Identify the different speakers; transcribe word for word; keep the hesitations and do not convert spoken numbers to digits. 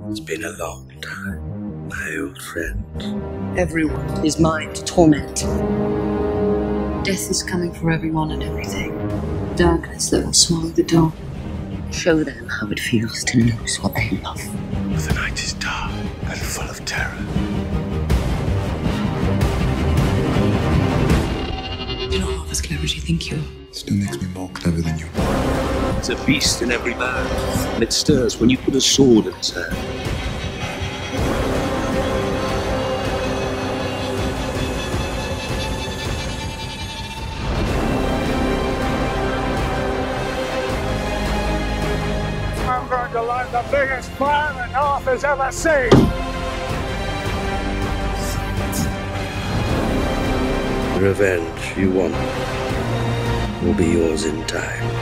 Speaker 1: It's been a long time, my old friend.
Speaker 2: Everyone is mine to torment.
Speaker 3: Death is coming for everyone and everything. Darkness that will swallow the dawn.
Speaker 2: Show them how it feels to lose what they love.
Speaker 1: The night is dark and full of terror.
Speaker 3: You're not half as clever as you think you are.
Speaker 4: Still makes me more clever than you.
Speaker 1: There's a beast in every man, and it stirs when you put a sword in its hand.
Speaker 5: I'm going to light the biggest fire the North has ever seen!
Speaker 1: The revenge you want will be yours in time.